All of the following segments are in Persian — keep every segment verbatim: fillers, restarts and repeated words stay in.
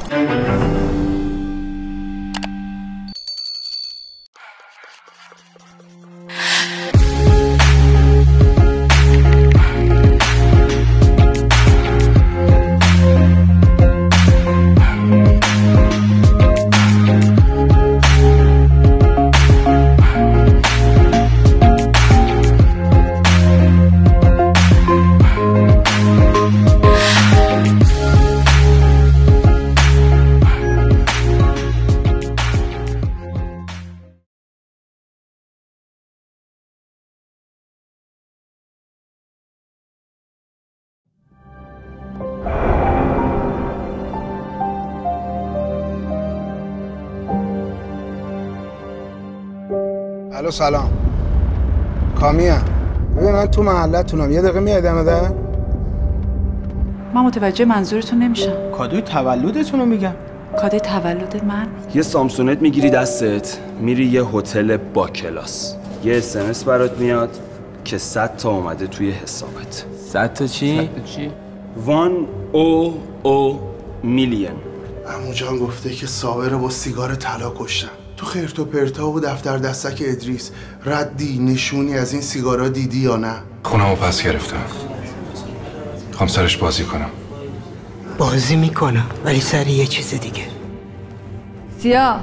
الو سلام کامیه ببین من تو محلتونم یه دقیقه میای دم در؟ من متوجه منظورتون نمیشم. کادوی تولدتون رو میگم. کادوی تولد من؟ یه سامسونت میگیری دستت میری یه هتل با کلاس، یه اس ام اس برات میاد که صد تا اومده توی حسابت. صد تا چی؟ صد تا چی؟ وان او او میلیون. عمو جان گفته که ساوه رو با سیگار طلا کشتن. تو خرت و پرتا و دفتر دستک ادریس ردی نشونی از این سیگارا دیدی یا نه؟ خونمو پس گرفتم. خوام سرش بازی کنم. بازی میکنم ولی سر یه چیز دیگه. سیاه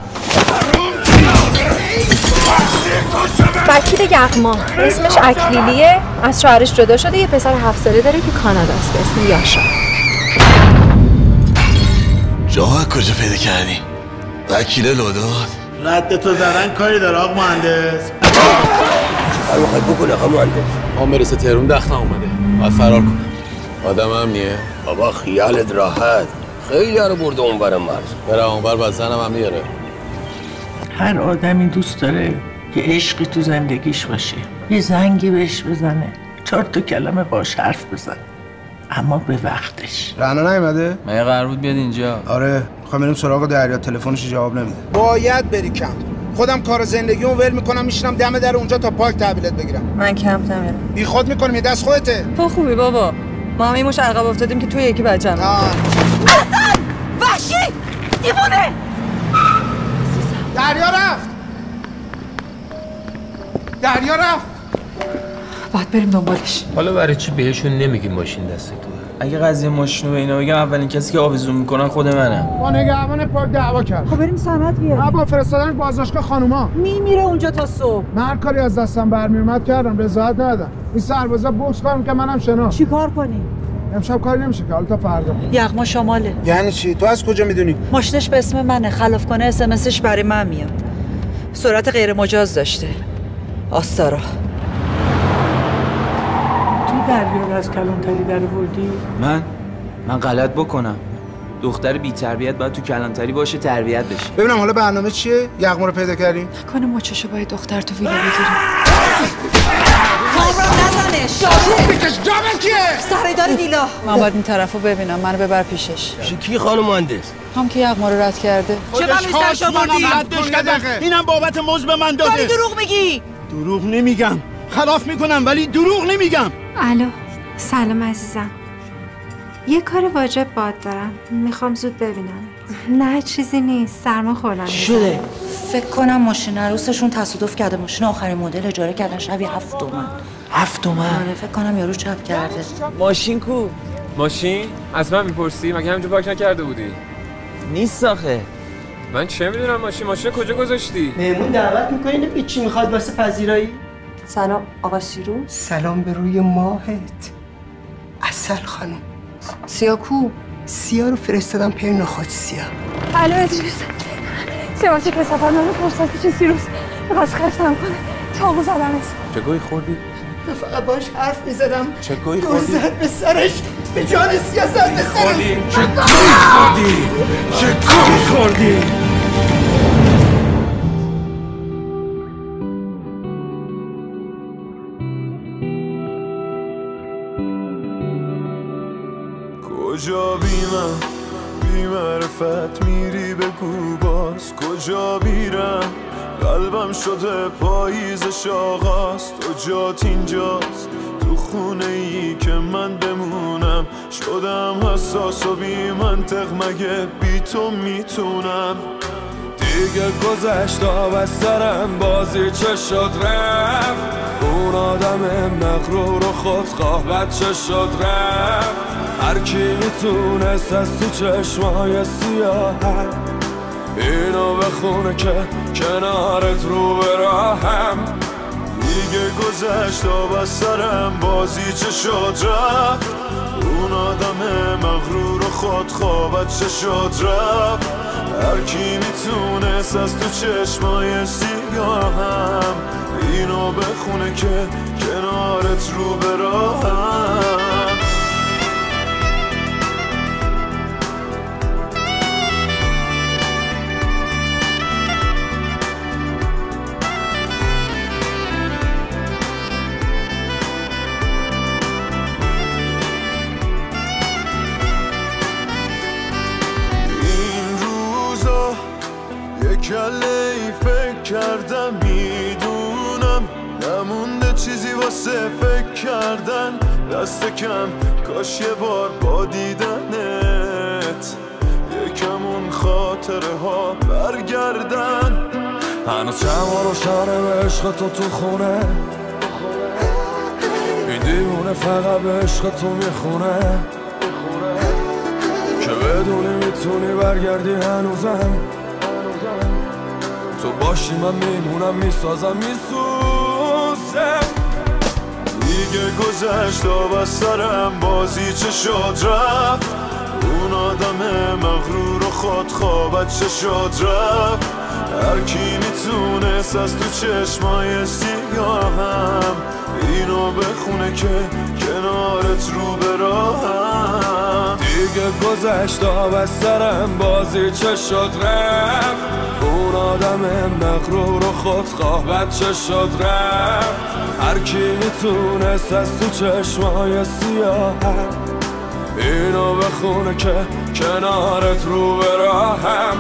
وکیل یغما اسمش اکلیلیه، از شوهرش جدا شده، یه پسر هفت ساله داره که کاناداست به اسم یاشا. جاها کجا پیدا کردی؟ وکیل لوداد رد تو زدن کاری داره آقا مهندس. هر میخوای بکنه آقا مهندس. ما برسه تهرون دختم اومده باید فرار کنم. آدم امنیه؟ بابا خیالت راحت، خیلی ها رو برده اونور مرز. برم اونور بعد زنم هم میاره. هر آدمی دوست داره که عشقی تو زندگیش باشه، یه زنگی بهش بزنه، چهار تا کلمه باش حرف بزن، اما به وقتش. رعنا نیومده؟ مگه قرار بود بیاد اینجا؟ آره میخوام بریم سراغ دریا، تلفنش جواب نمیده. باید بری کمپ. خودم کار زندگیمو ول میکنم میشینم دم در اونجا تا پاک تحویلت بگیرم. من کمپ نمیرم. بی خود میکنم، یه دست خودته. تو خوبی بابا، ما همه مش عقب افتادیم که تو یکی بچه‌م. حسن وحشی دیوونه. دریا رفت. دریا رفت. باید بریم دنبالش. حالا برای چی بهشون نمیگیم ماشین دست تو؟ اگه قضیه ماشینو به اینا بگم اولین کسی که آویزون میکنن خود منم. با نگهبان پارک دعوا کرد. خب بریم سند بیاریم. با فرستادن بازداشتگاه خانوما. میمیره اونجا تا صبح. من هر کاری از دستم برمی اومد کردم، رضایت ندادم. این سربازا بوکس کارم که منم شنا. چیکار کنی؟ امشب کاری نمیشه که، حالا تا فردا. یغما شماله. یعنی چی؟ تو از کجا میدونی؟ ماشینش به اسم منه، خلاف کنه اس ام اسش برای من میاد. سرعت غیر مجاز داشته. آستارا. تو دریا رو از کلانتری در آوردی؟ من؟ من غلط بکنم. دختر بی تربیت باید تو کلانتری باشه تربیت بشه. ببینم حالا برنامه چیه؟ یغما رو پیدا کردیم؟ نکنه مچشو با دختر تو ویلا بگیریم. کامران نزنش. خوب میکش جامن کیه؟ سردار ویلا. من باید این طرفو ببینم، منو ببر پیشش. کی خانم مهندس؟ هم که یغما رو رد کرده. چه بلوی سرش آوردی؟ اینم بابت مزد به من داده. داری دروغ میگی؟ دروغ نمیگم. خلاف میکنم ولی دروغ نمیگم. الو سلام عزیزم، یه کار واجب باد دارم، میخوام زود ببینم. نه چیزی نیست، سرما خوردم. شده؟ فکر کنم ماشین عروسشون تصادف کرده، ماشین آخرین مدل اجاره کردن، شبیه هفت تومن. هفت تومن؟ آره فکر کنم یارو چپ کرده. ماشین کو؟ ماشین؟ از من میپرسی؟ مگه همینجا پاک نکرده بودی؟ نیست آخه. من چه میدونم ماشین ماشین کجا گذاشتی؟ مهمون دعوت میکنی نبی چی میخواد واسه پذیرایی؟ سلام آقا سیروس. سلام به روی ماهت عسل خانم. سیاه کو؟ سیاه رو فرستادم پیر نخواهد سیاه. الو ادریس، سیاوش که سفر منو فرصت پیش سیروس بخواست خفتم کنه، چاقو زدمش. چه گوی خوردی؟ من فقط باش حرف میزدم. چه گوی خوردی؟ زد به سرش، به جان سیاه زد به سرش. چه گوی خوردی؟ چه گوی خوردی؟ کجا بی من بی معرفت میری بگو باز کجا میرم قلبم شده پاییزش آغاز تو جات اینجاست تو خونه ای که من بمونم. شدم حساس و بی منطق، مگه بی تو میتونم؟ دیگه گذشت و سرم بازی چه شد رفت. اون آدم مغرور و خودخواه بچه شد رفت. هر کی میتونست از تو چشمای سیاهم اینو بخونه که کنارت رو به راهم. دیگه گذشت و سرم بازی چه شد رفت. اون آدم مغرور و خودخواه بچه شد رفت. هر کی میتونست از تو چشمای سیاهم اینو بخونه که کنارت رو به راهم. کله ای فکر کردم میدونم نمونده چیزی واسه فکر کردن. دست کم کاش یه بار با دیدنت یکم اون خاطره ها برگردن. هنوز شما رو شاره به عشق تو تو خونه. این دیوونه فقط به عشق تو میخونه که بدونی میتونی برگردی هنوزم. تو باشی من میمونم میسازم میسوزم. دیگه گذشت و سرم بازی چه شد رفت. اون آدم مغرور و خودخواه بچه شد رفت. هر کی میتونست از تو چشمای سیاهم اینو بخونه که کنارت رو به راهم. دیگه گذشت و سرم بازی چه شد رفت. اون آدم مغرور و خودخواه بچه شد رفت. هر کی میتونست از تو چشمای سیاهم اینو بخونه که کنارت رو به راهم.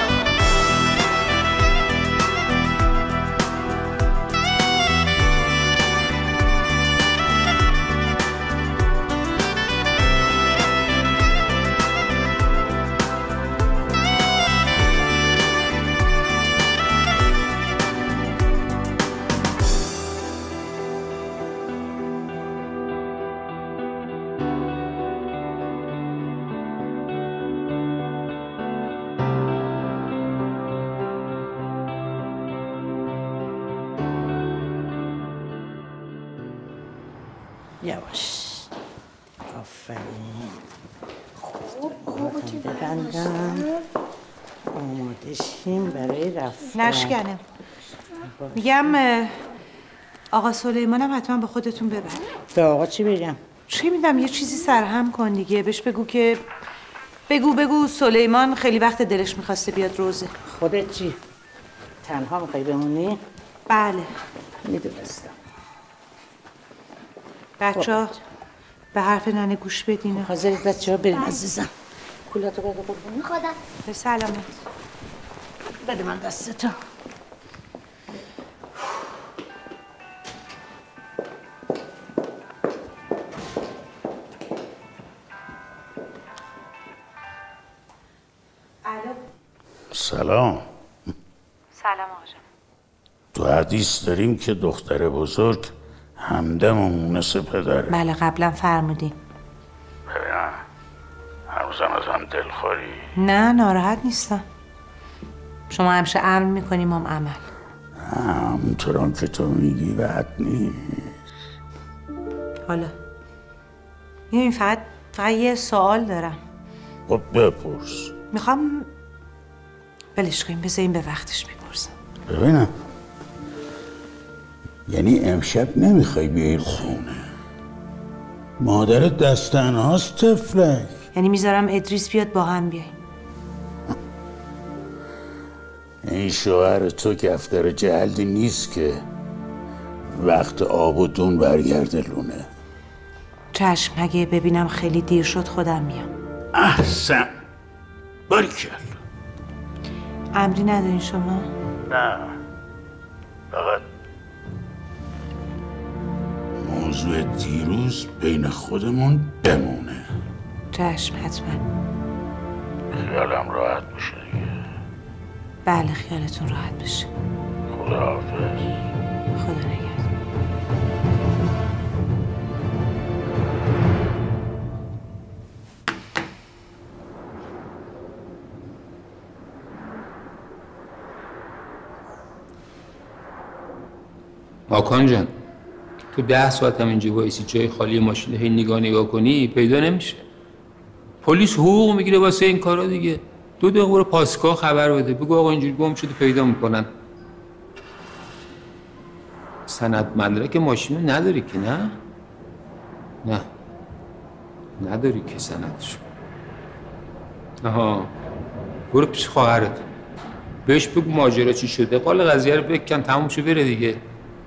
یواش آفرین. خوب خوب ببندم آماده شیم برای رفتن. نشکنه میگم آقا سلیمانم حتما به خودتون ببر. به آقا چی بگم؟ چی میدم یه چیزی سرهم کن دیگه. بهش بگو که بگو بگو سلیمان خیلی وقت دلش میخواسته بیاد روزه. خودت چی؟ تنها میخوای بمونی؟ بله میدونستم. بچه ها به حرف ننه گوش بدین. حاضرید بچه ها بریم عزیزم. کولاتو بده قربونی. خدا به سلامت. بده من دستتو. سلام. سلام آقا جان. تو حدیث داریم که دختر بزرگ همدم و مونس پدره. بله قبلا فرمودیم. ببینم هنوزم ازم دلخوری؟ نه ناراحت نیستم. شما همیشه عمل میکنیم هم عمل. همونطورم که تو میگی بد نیست. حالا این فقط فقط یه سوال دارم. خب بپرس. میخوام بلش کنیم بذاریم به وقتش میپرسم. ببینم یعنی امشب نمیخوای بیای خونه؟ مادرت دست تنهاست طفلک. یعنی میذارم ادریس بیاد با هم بیاییم. این شوهر تو کفتر جلدی نیست که وقت آب و دون برگرده لونه. چشم اگه ببینم خیلی دیر شد خودم میام. احسن باریکل. امری ندارین شما؟ نه فقط موضوع دیروز بین خودمون بمونه. چشم حتما. خیالم راحت بشه دیگه. بله خیالتون راحت بشه. خداحافظ. خدا نگهدار. ماکان جان تو ده ساعت هم اینجا وایسی جای خالی ماشین هی نگاه نگاه کنی پیدا نمیشه. پلیس حقوق میگیره واسه این کارا دیگه. دو دقیقه برو پاسگاه خبر بده بگو آقا اینجوری گم شده پیدا میکنن. سند مدرک ماشین نداری که نه؟ نه نداری که سندشو. آها برو پیش خواهرت بهش بگو ماجرا چی شده قال قضیه رو بکن تموم شو بره دیگه.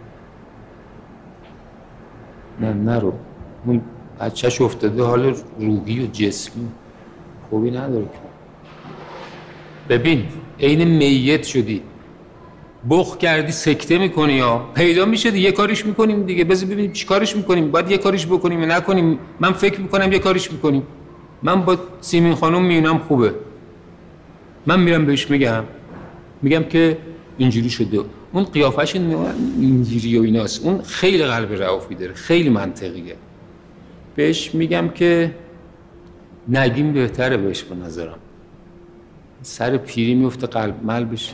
نه نرو اون بچه‌ش افتاده حال روحی و جسمی خوبی نداره که. ببین عین میت شدی بخ کردی سکته میکنی یا پیدا میشه دیگه کاریش میکنیم دیگه. بذار ببینیم چی کارش میکنیم. باید یه کاریش بکنیم یا نکنیم. من فکر میکنم یه کاریش میکنیم. من با سیمین خانم میونم خوبه. من میرم بهش میگم میگم که اینجوری شده. اون قیافش اینجوری و ایناست. اون خیلی قلب رئوفی داره خیلی منطقیه. بهش میگم که نگیم بهتره بهش به نظرم. سر پیری میفته قلب مل بشه.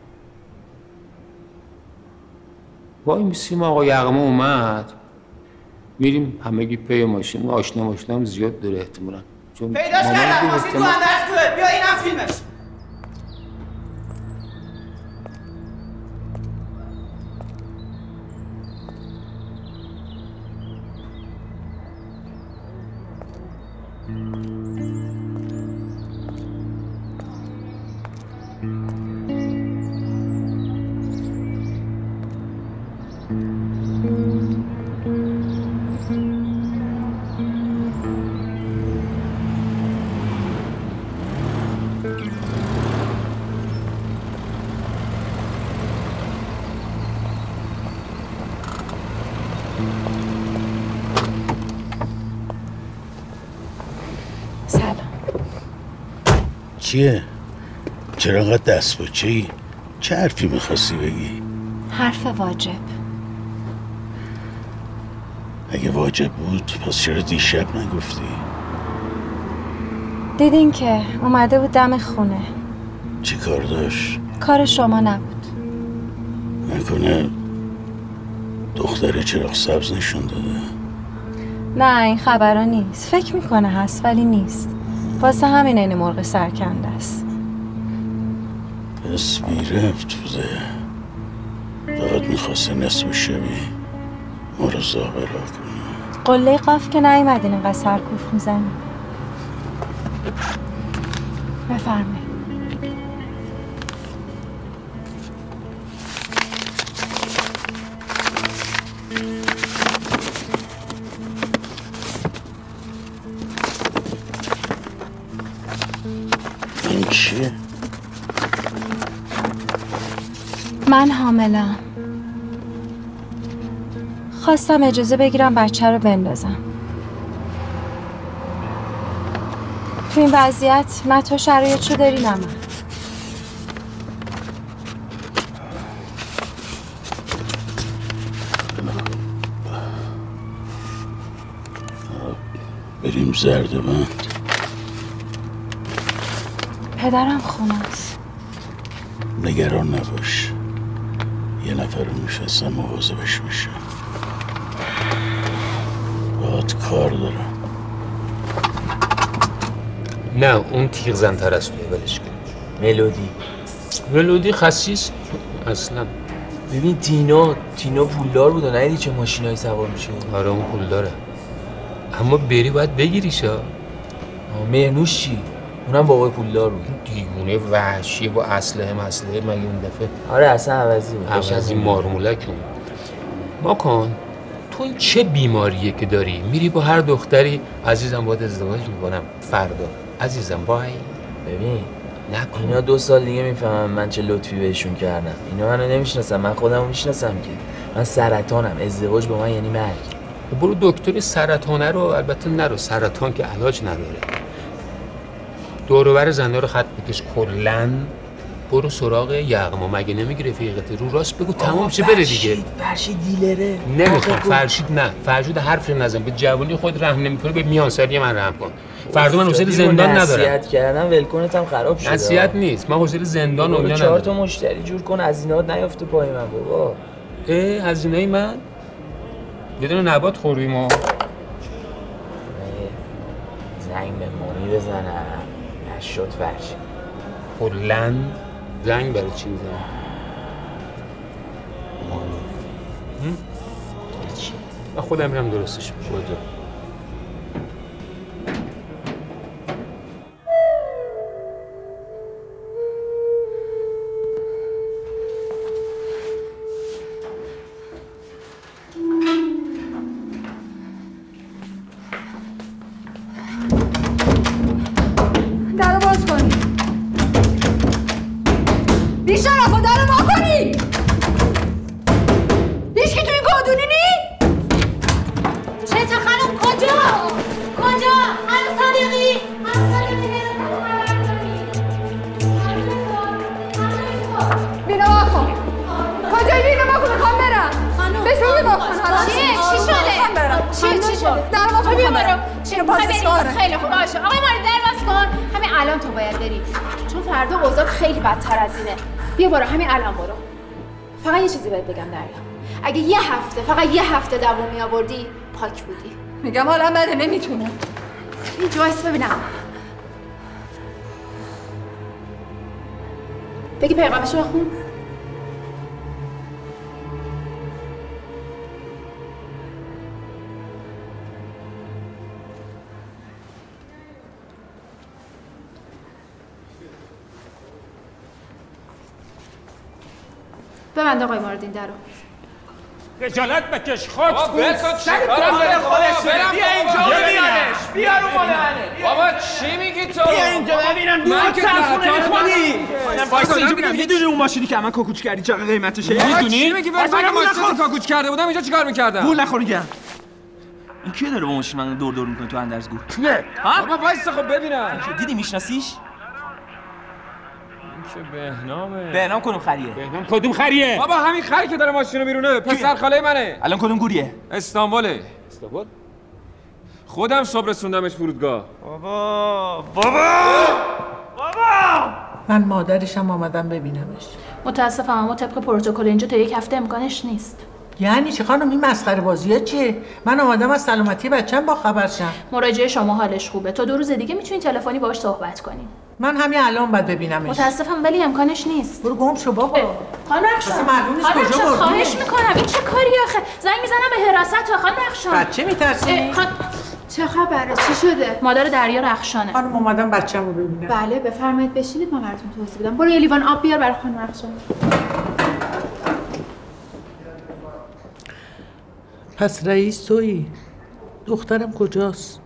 وای میسیم آقا یغما اومد میریم همگی پی ماشین. آشنا ماشنا هم زیاد داره احتمالاً چون پیداش کردم ماشین تو اندرز توه. بیا اینم فیلمش. چیه؟ چرا انقدر دست بچه ای؟ چه حرفی میخواستی بگی؟ حرف واجب. اگه واجب بود پس چرا دیشب نگفتی؟ دیدین که اومده بود دم خونه. چی کار داشت؟ کار شما نبود. نکنه دختر چراغ سبز نشون داده؟ نه این خبرها نیست. فکر میکنه هست ولی نیست. واسه همین این مرغ سرکنده است. پس بیرفت بوده. فقط میخواسته نصف شبی ما رو زابرا کنه. قله قاف که نیومدین اینقدر سرکوف میزنی. بفرمایید. این چیه؟ من حاملم. خواستم اجازه بگیرم بچه رو بندازم. تو این وضعیت نه تو شرایطشو داری نه من. بریم زرده بند. پدرم خونه است. نگران نباش. یه نفر رو میفرستم مواظبش میشه. باهات کار دارم. نه اون تیغ زن‌تر از توی ولش کن. ملودی ملودی خسیس اصلا. ببین تینا تینا پولدار بود و ندیدی چه ماشینایی سوار میشه. آره اون پولداره اما بری باید بگیریشا. مهنوش چی؟ اونم بابای پولدار بود. دیوونه وحشی با اسلحه مسلحه مگه اون دفعه. آره اصلا عوضی بود. عوضی مارمولک اون. ماکان تو این چه بیماریه که داری؟ میری با هر دختری عزیزم باید ازدواج میکنم فردا عزیزم بای. ببین نکن. اینا دو سال دیگه میفهمم من چه لطفی بهشون کردم. اینا منو نمیشناسن من خودمو میشناسم که. من سرطانم ازدواج با من یعنی مرگ. برو دکتر سرطانه رو، البته نرو سرطان که علاج نداره. دور و بر زنده رو خط بکش کلاً. برو سراغ یغما. مگه نمیگی رفیقت؟ رو راست بگو تمام شه بره دیگه. فرشید دیلره. نمیخوام فرشید نه. فرشید حرف نزن. به جوانی خود رحم نمیکنه، به میانسالی من رحم کن. فردا من حوصله زندان ندارم. نصیحت کردم ولکنت هم خراب شده. نصیحت نیست. من حوصله زندان و اینا ندارم. چهار تا مشتری جور کن هزینه‌ات نیافته پای من بابا. اه هزینه من؟ یه دونه نبات خوردیم و زنگ به مانی بزنم. نشد فرشید. کلاً زنگ برای چی میزنم؟ مانی چی؟ من خودم میرم درستش بودو. درو باز کنی. بیشرفا درو باز کنی. هیچ کی توی گادونی نی؟ چه خانم کجا؟ کجا؟ خانم صادقی؟ خانم صادقی بینو با کن. کجایی بینو با کن؟ میخوام برم. بهش بگو با کن. چیه؟ چی شده؟ چی چی شد؟ در باز کن. بیا برو. چی رو پاسش کاره؟ خیلی خوب باشه. آقای ماری در باز کن. همین الان تو باید بری. چون فردا اوضاع خیلی بدتر از اینه. بیا برو همین الان برو. فقط یه چیزی بهت بگم دریا. اگه یه هفته فقط یه هفته دوام میآوردی پاک بودی. میگم حالا بده نمیتونم. اینجا وایس ببینم. بگی پیغامشو بخون. ببند آقای ماردین درو. خجالت بکش خاک بابا ول کن چیکارم داره خودش بیا اینجا ببینش بیا رو مال بابا چی میگی تو بیا اینجا ببینن من که خونه خودی وایسا اینجا ببینم میدونی اون ماشینی که من کوکوچ کردی چقدر قیمتشه میدونی چی میگی من ماشین کوکوچ کرده بودم اینجا چیکار میکردم پول نخوری گم این کی داره با ماشین من دور دور میکنه تو اندرزگو کیه ها بابا وایسا خب ببینم دیدی میشناسیش چه بهنامه بهنام کدوم خریه بهنام کدوم خریه بابا همین خری که داره ماشینو بیرونه پسر خاله منه الان کدوم گوریه استانبوله استانبول خودم صبح رسوندمش فرودگاه بابا بابا بابا من مادرشم آمدم ببینمش. متاسفم اما طبق پروتکل اینجا تا یک هفته امکانش نیست. یعنی چه خانم این مسخره بازیه چیه؟ من آمدم از سلامتی بچه‌م با خبر شم. مراجعه شما حالش خوبه. تا دو روز دیگه میتونید تلفنی باهاش صحبت کنین. من همین الان باید ببینمش. متاسفم ولی امکانش نیست. برو گم شو بابا. خانم رخشان. اصلا معلوم نیست کجا بردی. خواهش میکنم این چه کاری آخه؟ زنگ میزنم به حراست تو خانم رخشان. بچه میترسی؟ خان... چه خبره؟ چی شده؟ مادر دریا رخشانه. خانم اومدم بچه‌مو ببینم. بله بفرمایید بشینید ما براتون توضیح بدم. برو یه لیوان آب بیار برای خانم رخشان. پس رئیس تویی؟ دخترم کجاست؟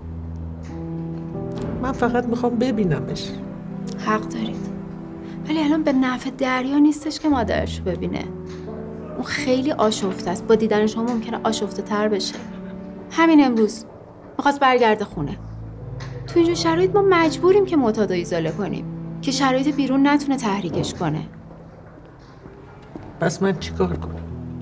من فقط میخوام ببینمش. حق دارید. ولی الان به نفع دریا نیستش که مادرشو ببینه. اون خیلی آشفته است. با دیدن شما ممکنه آشفته تر بشه. همین امروز میخواست برگرده خونه. تو اینجور شرایط ما مجبوریم که معتاد ایزوله کنیم که شرایط بیرون نتونه تحریکش کنه. پس من چیکار کنم؟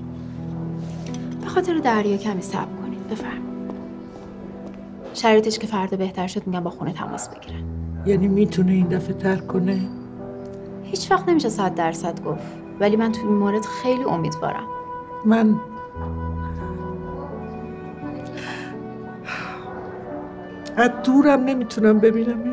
به خاطر دریا کمی صبر کنید. بفرمایید. شرایطش که فردا بهتر شد میگم با خونه تماس بگیرن. یعنی میتونه این دفعه ترک کنه؟ هیچ وقت نمیشه صد درصد گفت. ولی من تو این مورد خیلی امیدوارم. من از دورم نمیتونم ببینمش.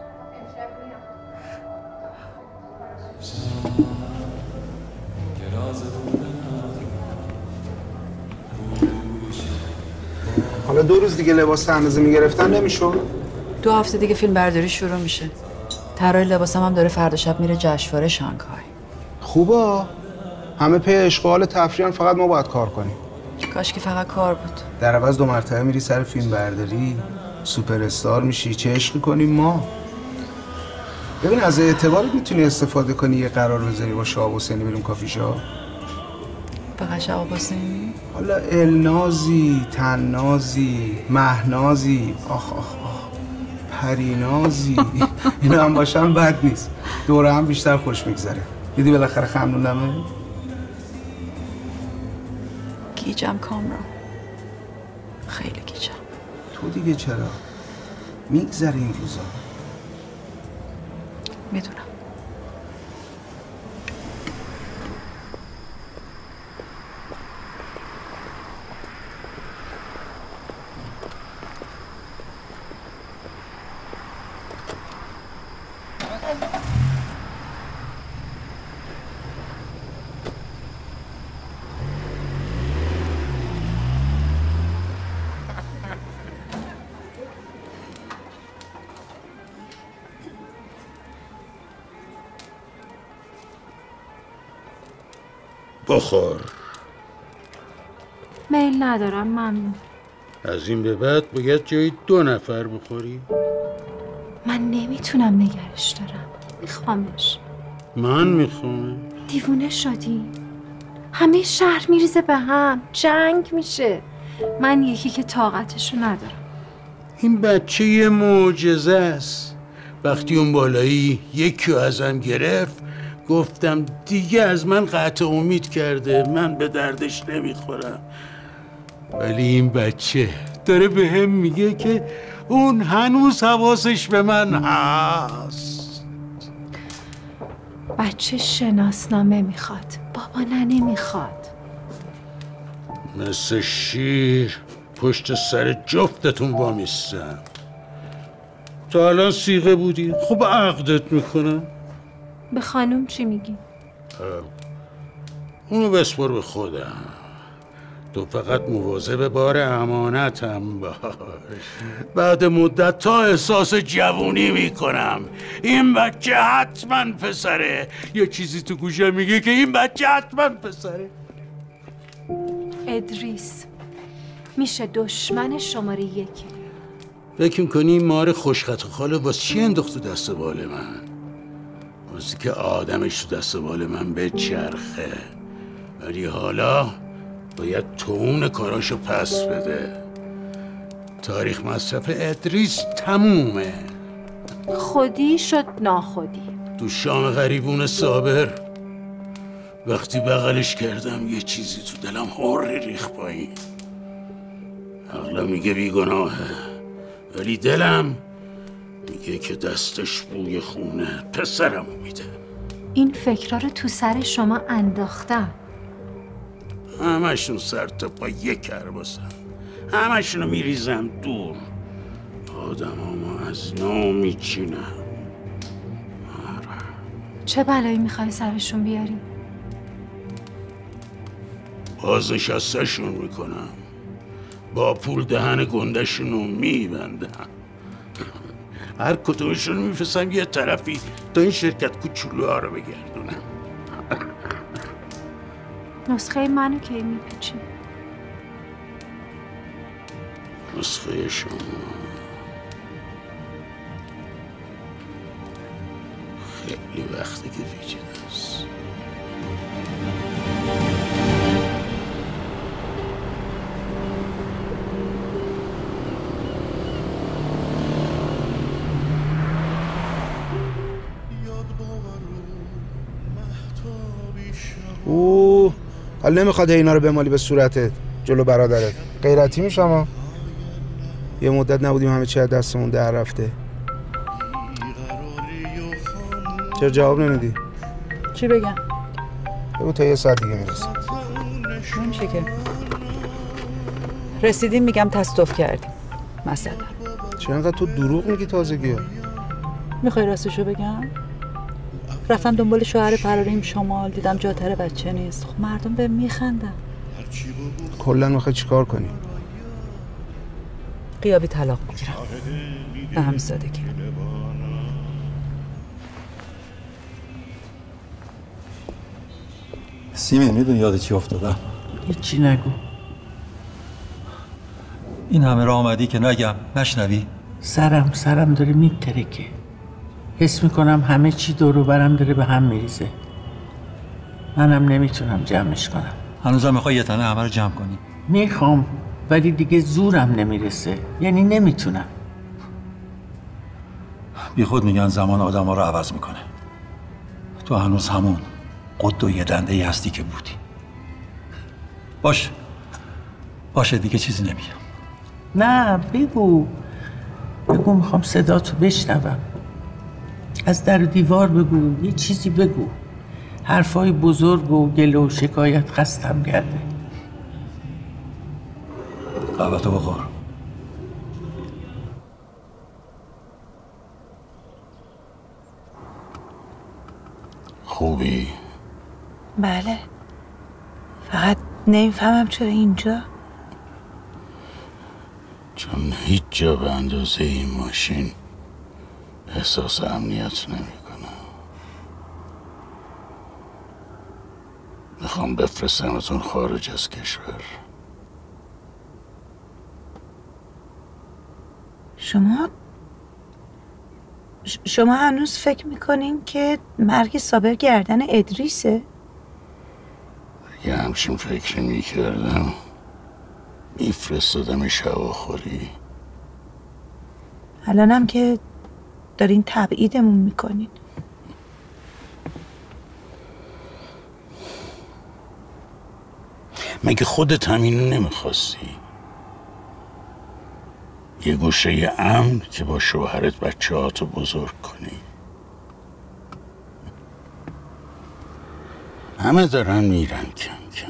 حالا دو روز دیگه لباس اندازه میگرفتن نمیشد؟ دو هفته دیگه فیلم برداری شروع میشه. طراح لباسم هم داره فردا شب میره جشنواره شانگهای. خوبه. همه پی اشغال تفریحن، فقط ما باید کار کنیم. کاش که فقط کار بود. در عوض دو مرتبه میری سر فیلم برداری، سوپر استار میشی، چه عشقی کنیم ما. ببین از اعتبارت میتونی استفاده کنی، یه قرار بذاری با شهاب حسینی بریم کافی شاپ. به قشنگ آواز نمیدی؟ حالا النازی، تنازی، مهنازی، آخ آخ آخ پرینازی اینا هم باشن بد نیست، دوره هم بیشتر خوش میگذره. دیدی بالاخره خمنونمه؟ گیجم کامران، خیلی گیجم. تو دیگه چرا؟ میگذره این روزا. میدونم. بخور. میل ندارم ممنون. از این به بعد باید جای دو نفر بخوری؟ من نمیتونم نگرش دارم. میخوامش. من میخوام. دیوونه شدی؟ همه شهر میریزه به هم، جنگ میشه. من یکی که طاقتشو ندارم. این بچه یه معجزه است. وقتی اون بالایی یکی رو ازم گرفت گفتم دیگه از من قطع امید کرده، من به دردش نمیخورم. ولی این بچه داره به هم میگه که اون هنوز حواسش به من هست. بچه شناسنامه میخواد، بابا ننه میخواد. مثل شیر پشت سر جفتتون وامیستم. تا الان سیغه بودی، خب عقدت میکنم. به خانوم چی میگی؟ اونو بسپر به خودم. تو فقط مواظب بار امانتم باش. بعد مدت تا احساس جوونی میکنم. این بچه حتما پسره. یه چیزی تو گوشم میگه که این بچه حتما پسره. ادریس میشه دشمن شماره یکی. فکر میکنی این مار خوشخط و خاله واسه چی انداخت تو دست بال من؟ واسه که آدمش تو دست بال من به چرخه. ولی حالا باید تو اون کاراشو پس بده. تاریخ مصرف ادریس تمومه. خودی شد ناخودی. تو شام غریبون صابر وقتی بغلش کردم یه چیزی تو دلم هوری ریخ پایین. عقلم میگه بیگناهه ولی دلم میگه که دستش بوی خونه پسرم میده. این فکرها رو تو سر شما انداختم. همشون سر تا پا یک کرباسم. همشونو میریزم دور. آدم ها از نو میچینم. چه بلایی میخوای سرشون بیاری؟ بازنشستشون میکنم. با پول دهن گندشونو میبندم. هر کدومشون میفرستم یه طرفی تا این شرکت کوچولوها رو بگردونم. نسخه منو کی میپیچی؟ نسخه شما خیلی وقتی که پیچیده است. اوه حالا نمیخواد اینا رو بمالی به صورتت جلو برادرت. غیرتی میشم. یه مدت نبودیم همه چی از دستمون در رفته. چرا جواب نمیدی؟ چی بگم؟ بگو تا یه ساعت دیگه میرسیم. نمیشه که رسیدیم میگم تصادف کردیم مثلا. چرا انقدر تو دروغ میگی تازگی ها؟ میخوای راستشو بگم؟ رفتم دنبال شوهر فراریم شمال، دیدم جاتر بچه نیست. خب مردم به میخندن. کلا میخوای چیکار کنی؟ غیابی طلاق میگیرم. به همین سادگی. سیمین میدونی یاد چی افتادم؟ هیچی نگو. این همه راه آمدی که نگم نشنوی؟ سرم سرم داره میترکه. حس میکنم همه چی دور و برم داره به هم میریزه. منم نمیتونم جمعش کنم. هنوزم میخوای یه تنه همه رو جمع کنی؟ میخوام، ولی دیگه زورم نمیرسه. یعنی نمیتونم. بی خود میگن زمان آدم ها رو عوض میکنه. تو هنوز همون قد و یه دنده ای هستی که بودی. باشه باشه دیگه چیزی نمیگم. نه بگو بگو، میخوام صداتو بشنوم. از در و دیوار بگو، یه چیزی بگو. حرفای بزرگ و گله و شکایت خستم کرده. قهوه‌تو بخور. خوبی؟ بله، فقط نمیفهمم چرا اینجا. چون هیچ جا به اندازه این ماشین احساس امنیت نمیکنه. میخوام بفرستمتون خارج از کشور. شما ش- شما هنوز فکر میکنین که مرگ صابر گردن ادریسه؟ یه همچین فکری میکردم میفرستادمش هواخوری. الانم که دارین تبعیدمون میکنین. مگه خودت همینو نمیخواستی؟ یه گوشه امن که با شوهرت بچه هاتو بزرگ کنی. همه دارن میرن کم کم.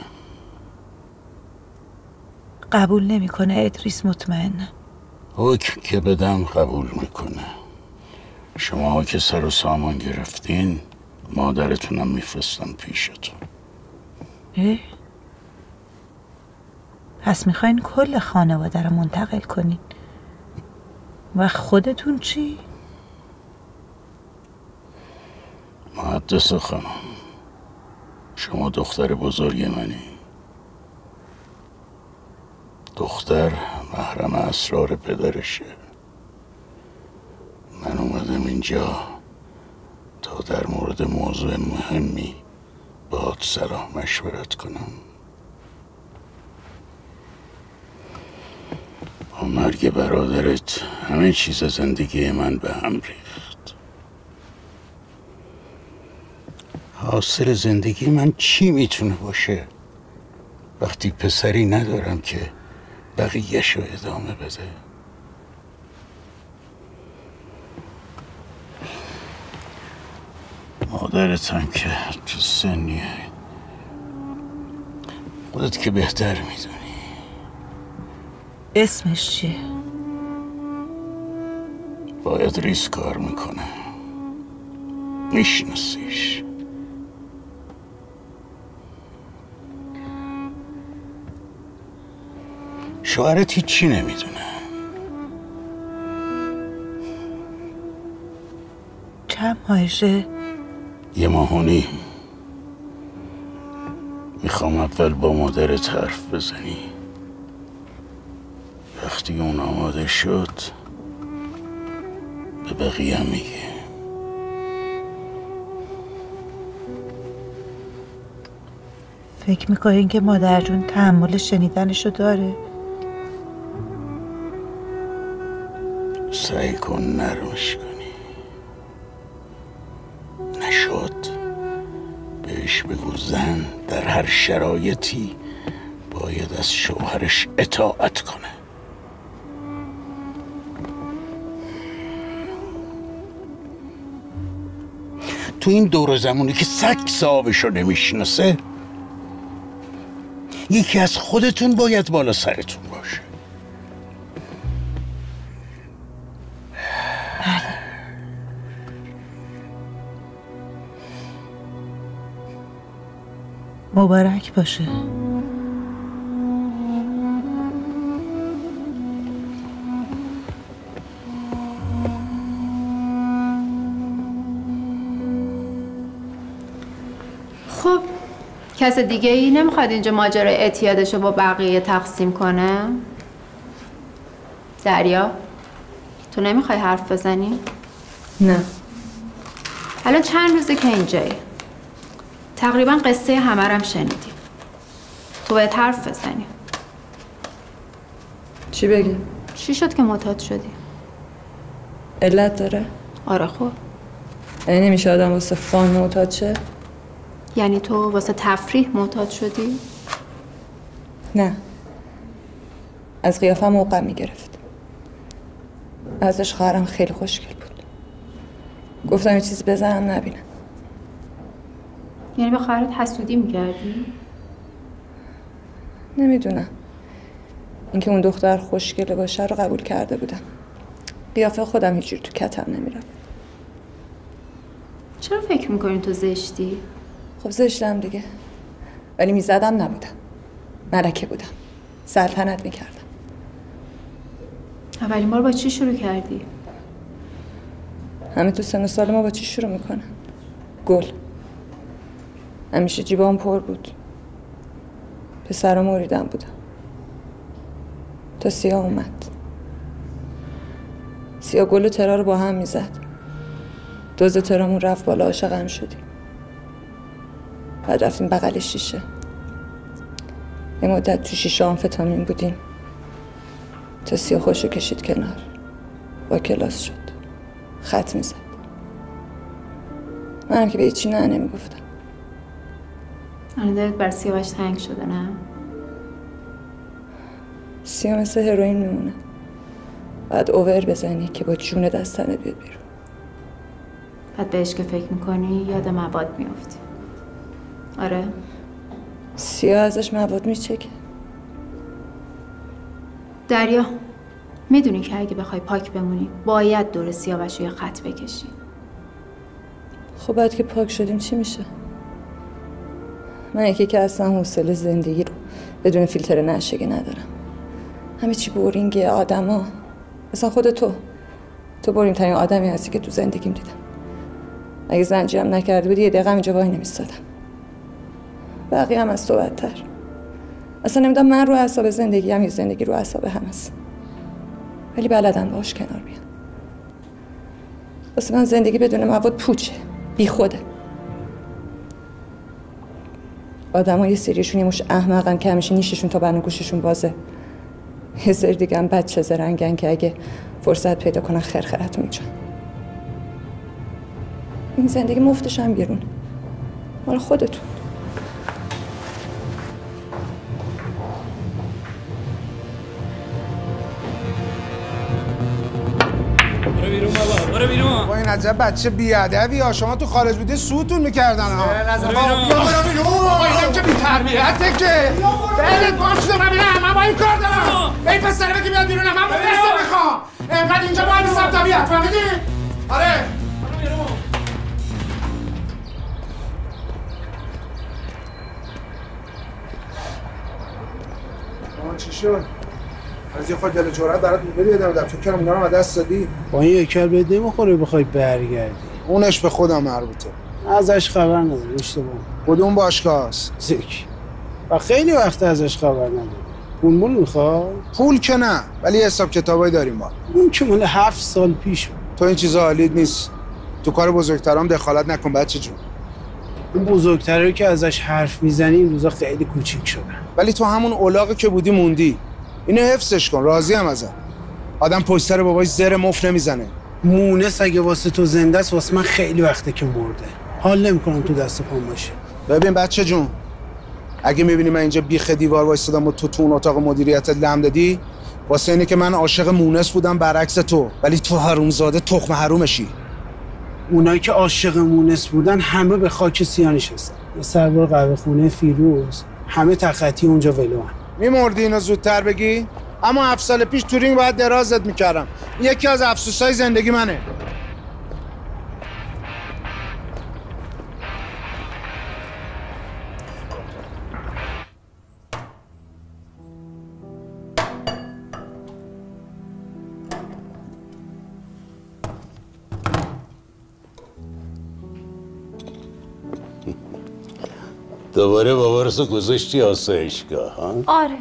قبول نمیکنه ادریس، مطمئنم. حکم که بدم قبول میکنه. شما که سر و سامان گرفتین، مادرتونم میفرستم پیشتون. اه؟ پس میخواین کل خانواده رو منتقل کنین؟ و خودتون چی؟ مهندس خانم، شما دختر بزرگ منی. دختر محرم اسرار پدرشه. من اومدم اینجا تا در مورد موضوع مهمی باهات صلاح مشورت کنم. با مرگ برادرت همه چیز زندگی من به هم ریخت. حاصل زندگی من چی میتونه باشه وقتی پسری ندارم که بقیه‌شو ادامه بده؟ مادرتم که تو سنیه، خودت که بهتر میدونی. اسمش چیه؟ با ادریس کار میکنه، میشناسیش. شوهرت هیچی نمیدونه. چند ماهشه؟ یه ماهونی. میخوام اول با مادرت حرف بزنی. وقتی اون آماده شد به بقیه میگه. فکر میکنین که مادر جون تحمل شنیدنشو داره؟ سعی کن نرمش کنی. نشد بهش بگو زن در هر شرایطی باید از شوهرش اطاعت کنه. تو این دور زمانی که سگ صاحبشو نمیشناسه، یکی از خودتون باید بالا سرتون باشه. مبارک باشه. خب کس دیگه ای نمیخواد اینجا ماجرای اعتیادشو با بقیه تقسیم کنه؟ دریا تو نمیخوای حرف بزنی؟ نه. الان چند روزه که اینجایی، تقریبا قصه همه رو هم شنیدیم. تو باید حرف بزنی. چی بگی؟ چی شد که معتاد شدی؟ علت داره؟ آره خب. یعنی نمیشه آدم واسه فان معتاد شه؟ یعنی تو واسه تفریح معتاد شدی؟ نه. از قیافه موقع میگرفت. ازش خواهرم خیلی خوشگل بود. گفتم یه چیزی بزنم نبینم. یعنی به خواهرت حسودی میکردی؟ نمیدونم. اینکه اون دختر خوشگله باشه رو قبول کرده بودم. قیافه خودم هیچ جور تو کتم نمیرم. چرا فکر میکنی تو زشتی؟ خب زشتم دیگه. ولی میزدم نبودم. ملکه بودم. سلطنت میکردم. اولین بار با چی شروع کردی؟ همه تو سن و سال ما با چی شروع میکنن؟ گل. همیشه جیبام پر بود. پسرا مریدم بودم. تا سیاه اومد. سیاه گل و ترا رو با هم میزد. دوز ترامون رفت بالا، عاشقم شدیم. بعد رفتیم بغل شیشه. یه مدت تو شیشه آمفتامین بودیم. تا سیاه خوشو کشید کنار. با کلاس شد. خط میزد. منم که به هیچی نه نمیگفتم. الان دلت بر سیاوش تنگ شده نه؟ سیاه مثل هروئین میمونه. بعد اوور بزنی که با جون دستنه بیاد بیرون. بعد بهش که فکر میکنی یاد مواد میافتی. آره؟ سیاه ازش مواد میچکه. دریا، میدونی که اگه بخوای پاک بمونی باید دور سیاوش رو یه خط بکشی. خب بعد که پاک شدیم چی میشه؟ من یکی که اصلا حوصله زندگی رو بدون فیلتر نشگی ندارم. همه چی بورینگه، آدما. مثلا خود تو تو بورینگ ترین آدمی هستی که تو زندگیم دیدم. اگه زنجیرم نکرده بودی یه دقیقه اینجا وای نمیستادم. بقیه هم از تو بدتر. اصلا نمیدونم من رو اعصاب زندگی هم یا زندگی رو اعصاب هم هست. ولی بلدم باش کنار بیام. واسه من زندگی بدون مواد پوچه، بی خوده. آدم ها یه سریشون یه مش احمقن که همیشه نیششون تا برن گوششون بازه. یه سری دیگه هم بچه زرنگن که اگه فرصت پیدا کنن خرخرتون میشن. این زندگی مفتش هم گرونه. مال خودتون. برو بیرون بابا، برو بیرون. با این عجب بچه بیادبی ها، شما تو خارج بودی سوتون میکردن ها. برو بیرون. برو بیرون. آقا اینم که بی‌تربیته که. برید باش رو ببینم، من با این کار دارم. این پسره بگی بیاد بیرون، من پسر میخوام. اینقدر اینجا باید نیستم طبیعت، فهمیدی؟ آره. آه چی شد؟ از یه خود دل جرأت برات میبری یادم در فکر کنم اونا رو دست دادی. با این یکر بهت نمیخوره بخوای برگردی. اونش به خودم مربوطه. ازش خبر نداری اشتباه. کدوم باشگاهست؟ زک. و خیلی وقت ازش خبر نداری. پول مول میخواد؟ پول که نه، ولی حساب کتابایی داریم ما. اون که مال هفت سال پیش بود. تو این چیزا حالیت نیست. تو کار بزرگترام دخالت نکن بچه جون. اون بزرگتری که ازش حرف میزنی این روزا خیلی کوچیک شدن. ولی تو همون اولاغی که بودی موندی. اینو حفظش کن، راضی ام ازت. آدم پشت سر باباش زر مفت نمیزنه. مونس اگه واسه تو زنده است واسه من خیلی وقته که مرده. حال نمیکنم تو دست پام باشه. ببین بچه جون، اگه میبینی من اینجا بیخ دیوار وایسادم و تو تو اون اتاق مدیریتت لم دادی، واسه اینه که من عاشق مونس بودم برعکس تو، ولی تو حرومزاده تخم حرومشی. اونایی که عاشق مونس بودن همه به خاک سیاه نشستن. سربار قهوه خونه فیروز، همه تخطی اونجا ولوان. میمردی اینو زودتر بگی؟ اما هفت سال پیش تو رینگ باید درازت میکردم. یکی از افسوسای زندگی منه. دوباره بابا رو گذاشتی آسایشگاه ها؟ آره.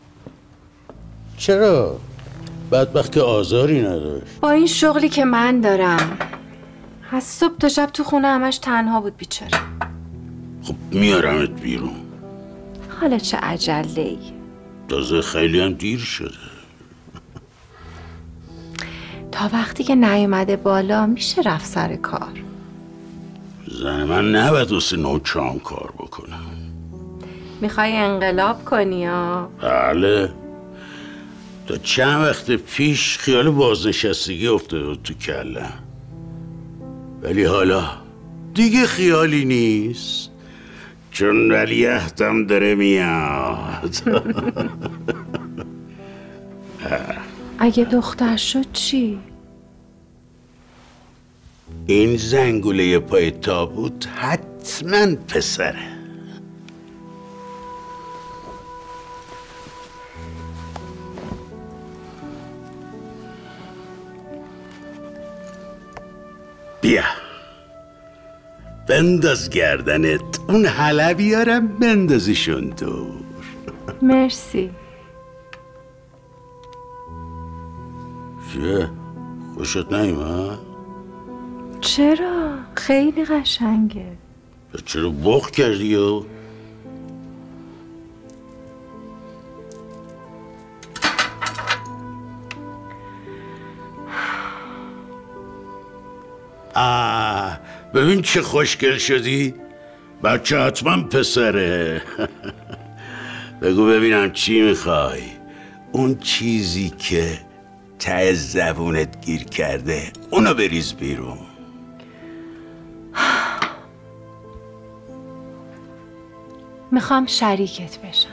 چرا؟ بدبخت که آزاری نداشت. با این شغلی که من دارم از صبح تا شب تو خونه همش تنها بود بیچاره. خب میارمت بیرون. حالا چه عجله ای؟ تازه خیلی هم دیر شده. تا وقتی که نیومده بالا میشه رفت سر کار. زن من نباید واسه نوچام کار بکنم. میخوای انقلاب کنی ها؟ بله. تا چند وقت پیش خیال بازنشستگی افتاده تو کلم، ولی حالا دیگه خیالی نیست، چون ولیعهدم داره میاد. اگه دختر شد چی؟ این زنگوله پای تابوت حتما پسره. بیا بنداز گردنت اون حله بیارم بندازیشون دور. مرسی. چیه؟ خوشت نیومد؟ چرا؟ خیلی قشنگه. چرا بغ کردی و؟ آه ببین چه خوشگل شدی. بچه حتما پسره. بگو ببینم چی میخوای. اون چیزی که ته زبونت گیر کرده اونو بریز بیرون. میخوام شریکت بشم.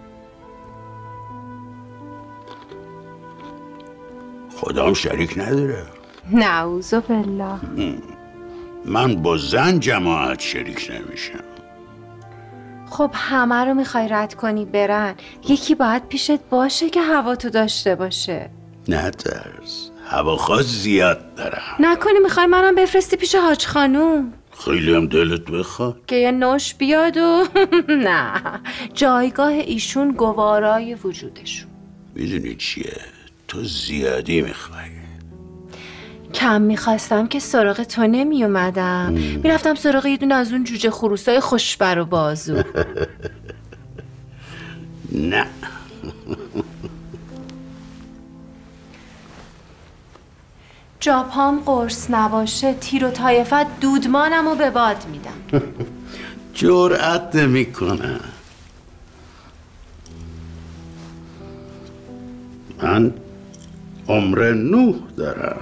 خدام شریک نداره. نعوذ بالله. من با زن جماعت شریک نمیشم. خب همه رو میخوای رد کنی برن، یکی باید پیشت باشه که هوا تو داشته باشه. نترس، هواخواست زیاد دارم. نکنی میخوای منم بفرستی پیش حاج خانوم؟ خیلی هم دلت بخواد که یه نوش بیاد و نه، جایگاه ایشون گوارای وجودشون. میدونی چیه؟ تو زیادی میخوای. کم میخواستم که سراغ تو نمی اومدم، میرفتم سراغ یه دونه از اون جوجه خروسای خوشبر و بازو. نه. جاپام قرص نباشه تیر و طایفت دودمانم رو به باد میدم. جرأت نمیکنم. من عمر نوح دارم.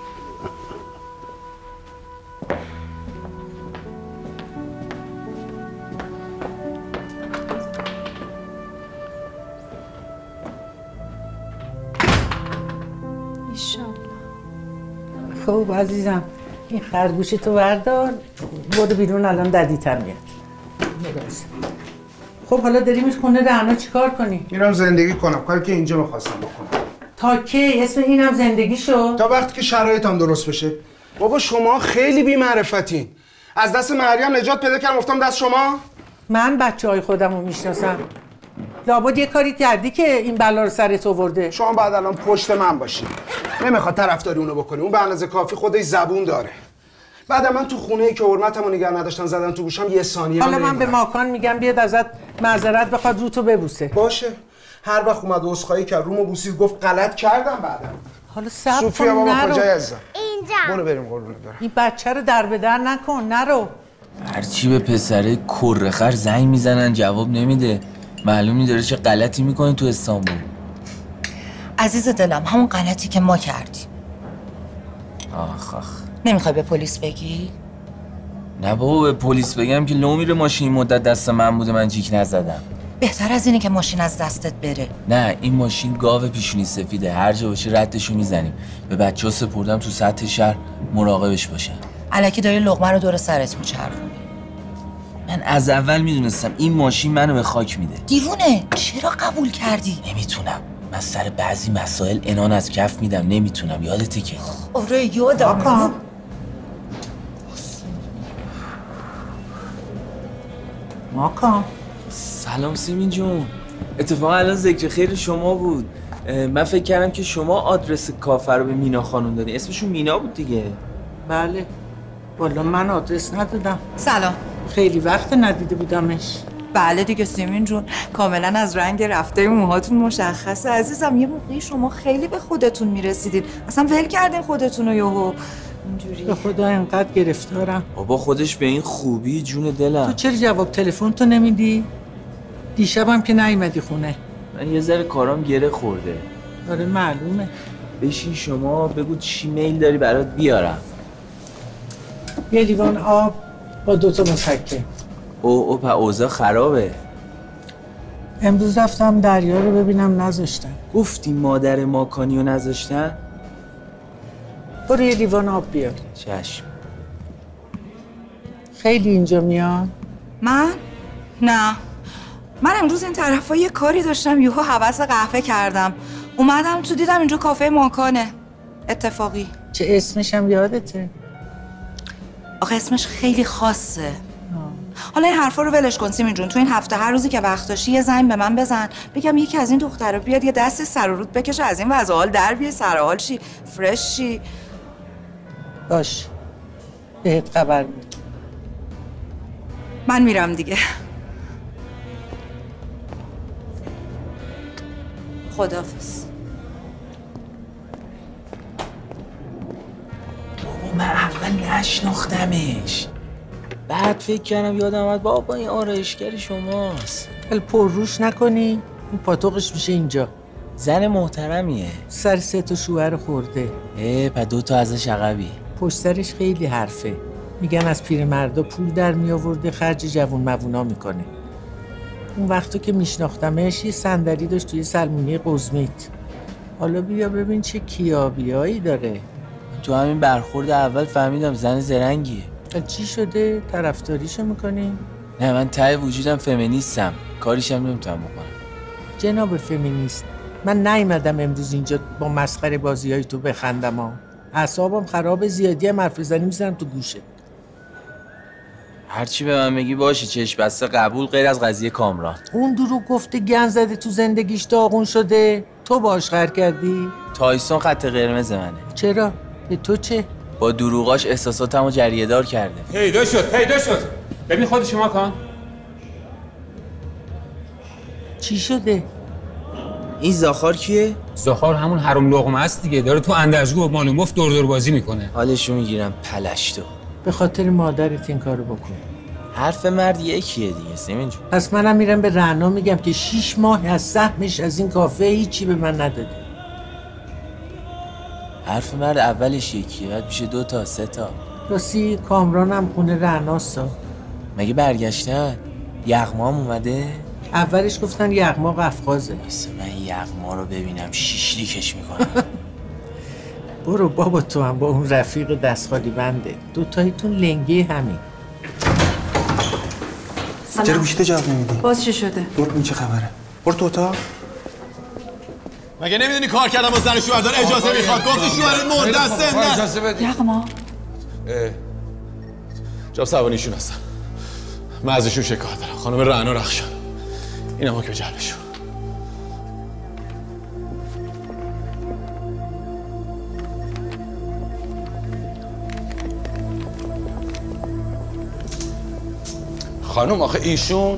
خب عزیزم این خرگوشی تو بردار برو بیرون، الان ددیتر میاد. خب حالا داری میش خونه رعنا چیکار کنی؟ میرم زندگی کنم، کاری که اینجا میخواستم بکنم. تا کی؟ اسم اینم زندگی شد؟ تا وقتی که شرایطم درست بشه. بابا شما خیلی بی‌معرفتین. از دست مریم نجات پیدا کردم افتادم دست شما؟ من بچه های خودم رو میشناسم. لابد یه کاری کردی که این بلا رو سرت آورده. شما بعد الان پشت من باشی. نمیخواد طرفداری اونو بکنی. اون به اندازه کافی خودش زبون داره. بعد من تو خونه ای که حرمتمو نگه نداشتن زدن تو گوشم یه ثانیه. حالا من به ماکان میگم بیاد ازت معذرت بخواد روتو ببوسه. باشه. هر وقت اومد عذرخواهی کرد رومو بوسید گفت غلط کردم بعدم. حالا صبر کن. صوفیا بابا کجای عزیزم؟ اینجا. برو بریم قربونت برم. این بچه رو در به در نکن، نرو. هرچی به پسره کرخر زنگ میزنن جواب نمیده. معلومی داره چه غلطی میکنی تو استانبول. عزیز دلم همون غلطی که ما کردیم. آخ آخ. نمیخوای به پلیس بگی؟ نه بابا به پلیس بگم که لو میره ماشین مدت دست من بوده من جیک نزدم. بهتر از اینه که ماشین از دستت بره. نه این ماشین گاو پیشونی سفیده، هر جا باشه ردشو میزنیم. به بچه‌ها سپردم تو سطح شهر مراقبش باشن. الکی داری لقمه رو دور سرت میچرخونی. من از اول میدونستم این ماشین منو به خاک میده. دیوونه چرا قبول کردی؟ نمیتونم. من سر بعضی مسائل انان از کف میدم، نمیتونم. یادته که آره یادم. ماکان سلام سیمین جون. اتفاقا الان ذکر خیر شما بود. من فکر کردم که شما آدرس کافه رو به مینا خانم دادین. اسمشون مینا بود دیگه. بله والا من آدرس ندادم. سلام. خیلی وقت ندیده بودمش. بله دیگه سیمین جون، کاملا از رنگ رفته موهاتون مشخصه عزیزم. یه موقعی شما خیلی به خودتون میرسیدین، اصلا ول کردین خودتون رو یهو اینجوری. به خدا اینقدر گرفتارم. بابا خودش به این خوبی جون دلم. تو چرا جواب تلفن تو نمیدی؟ دیشبم که نیومدی خونه. من یه ذره کارام گره خورده. آره معلومه. بشین شما بگو چی میل داری برات بیارم. یه لیوان آب با دوتا مسکن. او او پا اوضاع خرابه. امروز رفتم دریا رو ببینم نذاشتن. گفتی مادر ماکانی رو نذاشتن؟ برو یه لیوان آب بیار. چشم. خیلی اینجا میاد؟ من؟ نه، من امروز این طرفا یه کاری داشتم، یهو هوس قهوه کردم، اومدم تو دیدم اینجا کافه ماکانه. اتفاقی. چه اسمش هم یادته؟ آخه اسمش خیلی خاصه. حالا این حرفا رو ولش کن سیمین جون. تو این هفته هر روزی که وقت داشتی یه زنگ به من بزن، بگم یکی از این دخترا بیاد یه دست سر و رود بکشه، از این وضع حال در بیه، سر حال شی، فرش شی. باش، بهت خبر میدم. من میرم دیگه. خداحافظ. بابا من اول نشناختمش، بعد فکر کردم یادم اومد بابا این آرایشگر شماست. ولی پرروش نکنی، این پاتوقش میشه اینجا. زن محترمیه. سر سه تا شوهر خورده. اه پا دو تا ازش عقبی. پشت سرش خیلی حرفه. میگن از پیرمردا پول در می آورده، خرج جوون موونا میکنه. اون وقتا که میشناختمش یه صندلی داشت توی سلمونی قزمیت. حالا بیا ببین چه کیابیایی داره. تو همین برخورد اول فهمیدم زن زرنگیه. چی شده؟ طرفداریشو میکنی؟ نه من ته وجودم فمینیستم، کاریشم نمیتونم بکنم. جناب فمینیست، من نیومدم امروز اینجا با مسخره بازیای تو بخندم ها. اعصابم خراب، زیادی هم حرف بزنی میزنم تو گوشه. هرچی به من میگی باشه، چشم بسته قبول، غیر از قضیه کامران. اون دروغ گفته گند زده تو زندگیش داغون شده، تو باش خر کردی؟ تایسون خط قرمز منه. چرا؟ به تو چه؟ با دروغاش احساساتمو جریه دار کرده. پیدا شد پیدا شد. ببین خود شما کن. چی شده؟ این زاخار کیه؟ زاخار همون حروم لقمه است دیگه، داره تو اندرزگو با مالوم مفت دور دور بازی میکنه. حالشو میگیرم پلشتو. به خاطر مادرت این کارو بکن. حرف مرد یکیه دیگه سیمین جون. پس منم میرم به رعنا میگم که شیش ماه از سهمش از این کافه هیچی به من نداده. حرف مرد اولش یکیه، بعد میشه دو تا سه تا. راستی کامرانم خونه رعناستا. مگه برگشتن؟ یغمام اومده؟ اولش گفتن یغما قفقازه. مثل من یغما رو ببینم شیشلیکش میکنم. برو بابا، تو هم با اون رفیق دست خالی بنده، دوتاییتون لنگه همین. چرا گوشیت جواب نمیدی؟ باز چی شده؟ برو این چه خبره؟ برو تو اتاق. مگه نمیدونی کار کردم با زن شوهر داره اجازه میخواد؟ گفتی شوهر مرده است زنده. اجازه بدید. یغما جاب سوانیشون هستم. من ازشون شکایت دارم. خانم رعنا رخشان. اینم حکم جلبشون. خانم آخه ایشون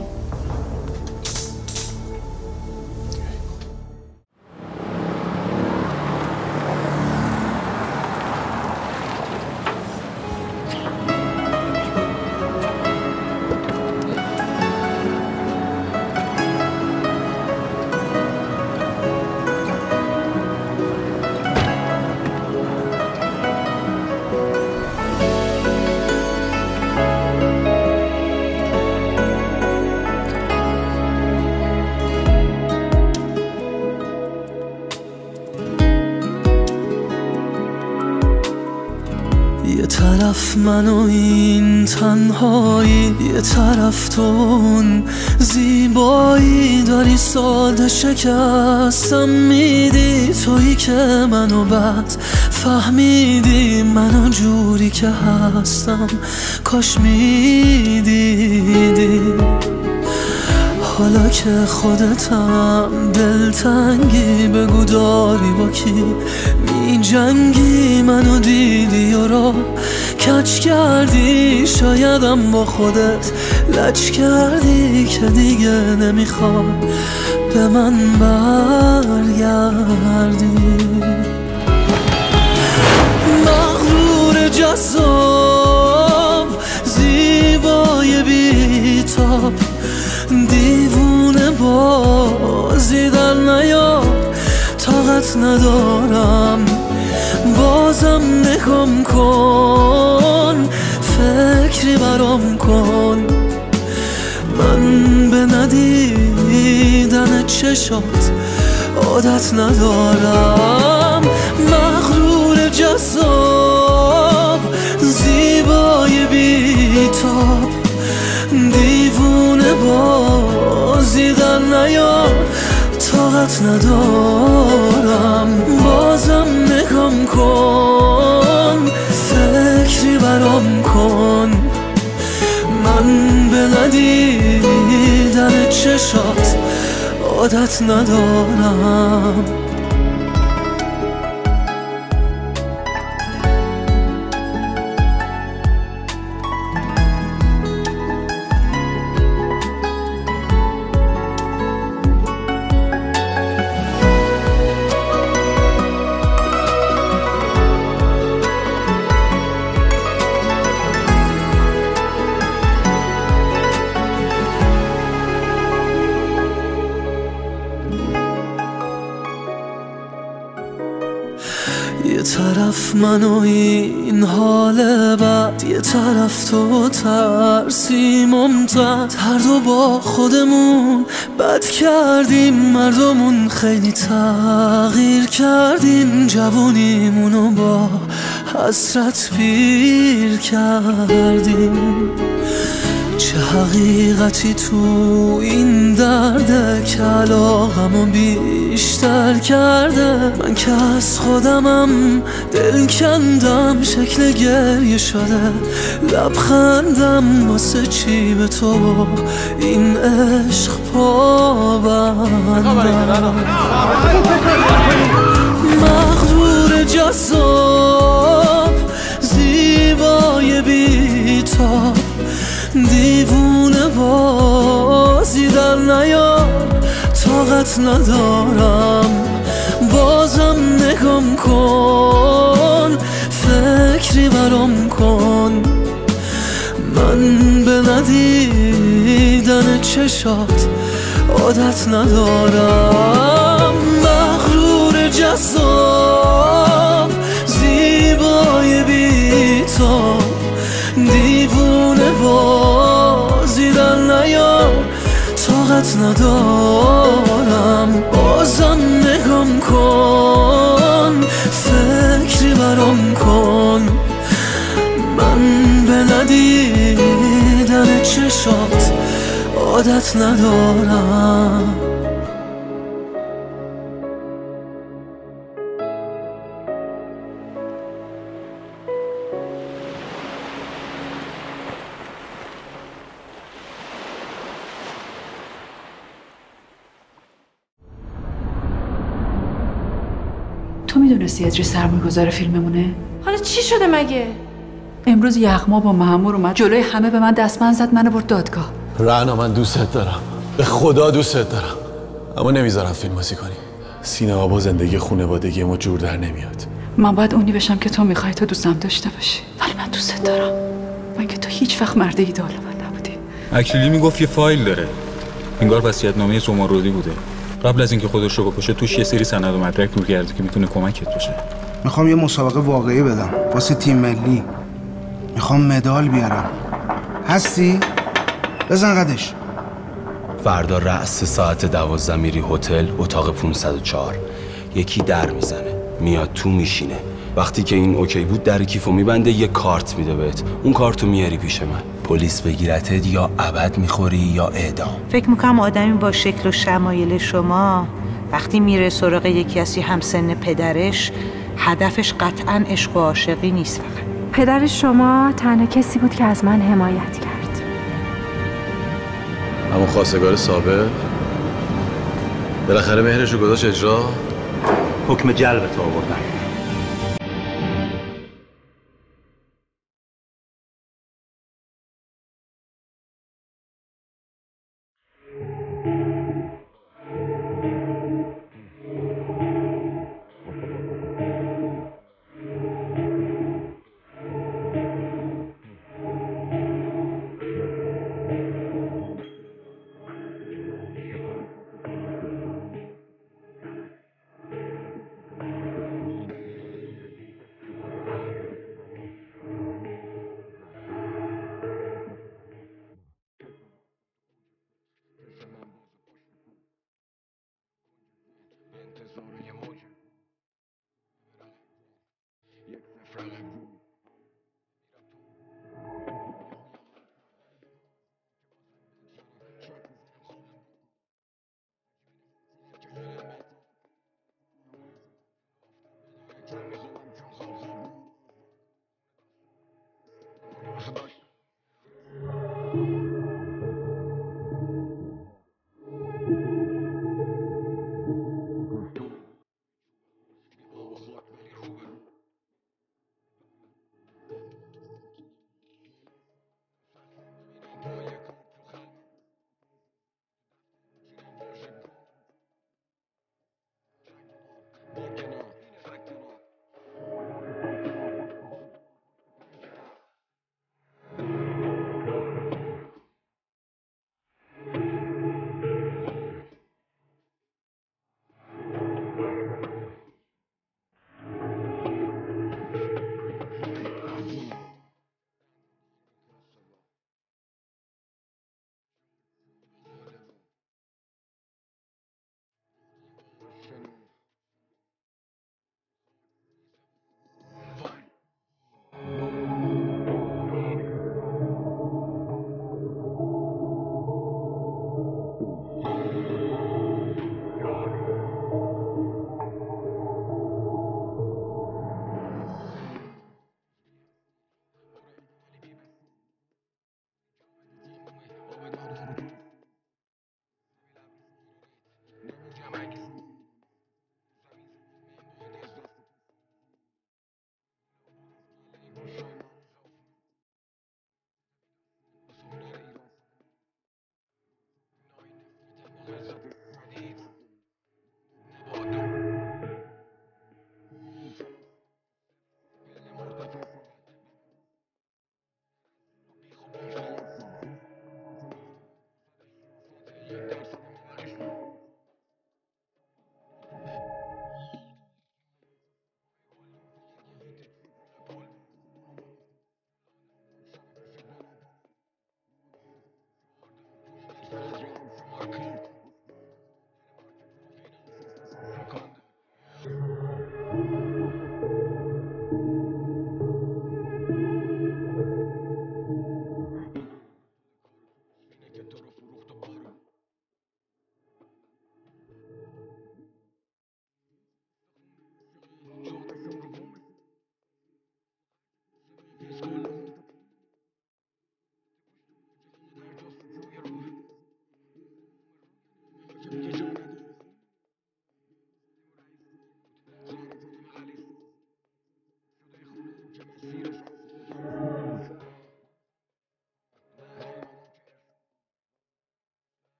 یه طرف من و این تنهایی، یه طرف تو اون زیبایی، داری ساده شکستم میدی، تویی که منو بعد فهمیدی منو جوری که هستم، کاش میدیدی. حالا که خودتم دلتنگی، بگو داری با کی می جنگی، منو دیدی و را کچ کردی، شایدم با خودت لج کردی که دیگه نمیخواد به من برگردی. مغرور جذاب زیبای بیتاب دیوونه بازی در نیار طاقت ندارم بازم نگم کن فکری برام کن من به ندیدن چشات عادت ندارم. مغرور جذاب زیبای بیتاب دیوونه بازی در نیار طاقت ندارم بازم نگم کن فکری برام کن من به ندیدن چشات عادت ندارم. یه طرف من و این حال بد یه طرف تو ترسی ممتد هر دو با خودمون بد کردیم مردمون خیلی تغییر کردیم جوونیمونو با حسرت پیر کردیم. چه حقیقتی تو این درده که علاقمو بیشتر کرده من که از خودمم دل کندم شکل گریه شده لبخندم واسه چی به تو این عشق پابندم. مغرور جذاب زیبای بیتاب دیوونه بازی در نیار طاقت ندارم بازم نگم کن فکری برام کن من به ندیدن چشات عادت ندارم. مغرور جذاب زیبای بیتاب دیوونه بازی در نیار طاقت ندارم بازم نگم کن فکری برام کن من به ندیدن چشات عادت ندارم. تو میدونستی ادری سرمایه‌گذار فیلممونه؟ حالا چی شده مگه؟ امروز یغما با مأمور اومد جلوی همه به من دستبند زد منو برد دادگاه. رعنا من دوستت دارم به خدا دوستت دارم اما نمیذارم فیلم بازی کنی. سینما با زندگی خانوادگی ما جور در نمیاد. من باید اونی بشم که تو میخوای تو دوستم داشته باشی ولی من دوستت دارم. من که تو هیچ وقت مرد ایدال من نبودی. اکلیلی میگفت یه فایل داره انگار وصیت‌نامه زمردی بوده قبل از اینکه خودش رو بکشه توش یه سری سند و مدرک دور کرده که میتونه کمکت باشه. میخوام یه مسابقه واقعی بدم واسه تیم ملی. میخوام مدال بیارم. هستی؟ بزن قدش. فردا رأس ساعت دوازده میری هتل اتاق پانصد و چهار. یکی در میزنه میاد تو میشینه وقتی که این اوکی بود در کیفو میبنده یه کارت میده بهت اون کارتو میاری پیش من پلیس بگیرتت یا ابد میخوری یا اعدام. فکر میکنم آدمی با شکل و شمایل شما وقتی میره سراغ یکی از همسن پدرش هدفش قطعا عشق و عاشقی نیست. فقط پدر شما تنها کسی بود که از من حمایت کرد. اما خواستگار سابق بالاخره مهرش رو گذاشت اجرا. حکم جلبت آوردن.